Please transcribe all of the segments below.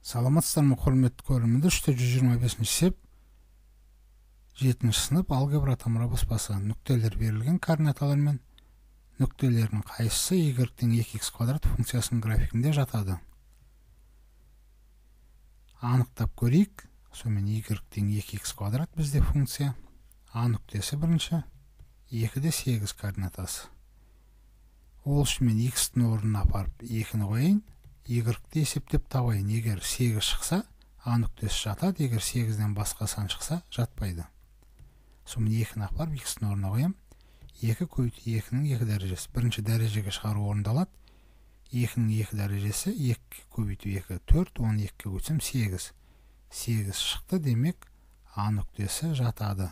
Саламатсыздар ма, құрметті көрермендер? 325 есеп 7 сынып алгебра тамыра баспасы. Нүктелер берілген координаталармен нүктелердің қайсысы y-тен 2x квадрат функциясының графигінде жатады? Анықтап көрейік. Сонымен y-тен 2x квадрат бізде функция. А нүктесі бірінші, 2-де 8 координатасы. Ол үшін мен x-тің орнына апарып 2-ні қойайын, y-ті есептеп табайын. Егер 8 шықса, А нүктесі жатады, егер 8-ден басқа сан шықса, жатпайды. Сонымен 2-ні апарып x-тің орнына қоям. 2 көбейту 2-нің 2 дәрежесі. Бірінші дәрежеге шығару орындалады. 2-нің 2 дәрежесі 2 көбейту 2, 4, 12 көбейтсем 8. 8 шықты, демек А нүктесі жатады.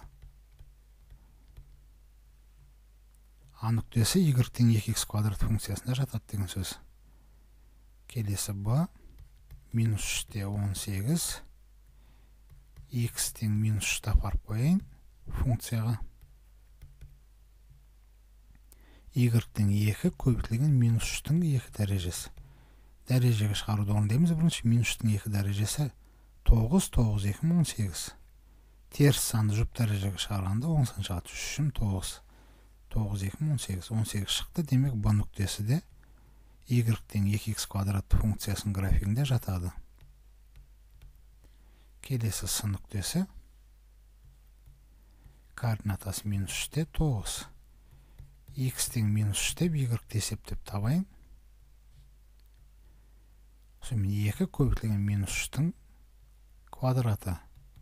А нүктесі y-тен 2x квадрат функциясында жатады деген сөз. Келесі b, минус 3-те 18, x-тен минус 3-ті апарып қойайын функцияға. Y-тен 2 көбейтілген минус 3-тің 2 дәрежесі. Дәрежеге шығаруды орындаймыз. Бірінші минус 3-тің 2 дәрежесі 9, 9, 2, 18. Теріс санды жұп дәрежеге шығарғанда 10 сан шығады. 3, 9, 9, 2, 18. 18 шықты, демек b нүктесі де y-тен 2x квадратты функциясының графигінде жатады. Келесі с нүктесі. Координатасы минус 3-те 9. X-тен минус 3-те y-ті есептеп табайын. Сонымен 2 көбейтілген минус 3-тің квадраты.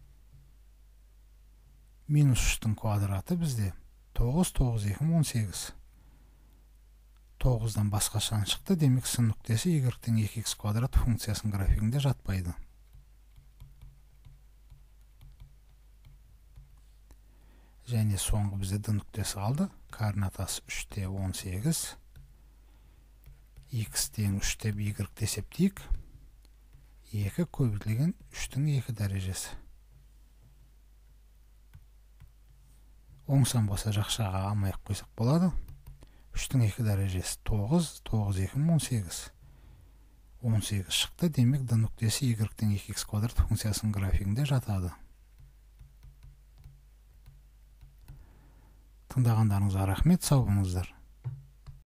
Минус 3-тің квадраты бізде 9, 9, 2, 18. 9-дан басқа сан шықты, демек с нүктесі y-тен 2x квадрат функциясының графигінде жатпайды. Және соңғы бізде d нүктесі қалды. Координатасы 3-те 18. X-тен 3-те y-ті есептейік. 2 көбейтілген 3-тің 2 дәрежесі. Оң сан болса жақшаға алмай қойсақ болады. 3-тің 2 дәрежесі 9, 9, 2, 18. 18 шықты, демек d нүктесі y-тен 2x квадрат функциясының графигінде жатады. Тыңдағандарыңызға рахмет, сау болыңыздар.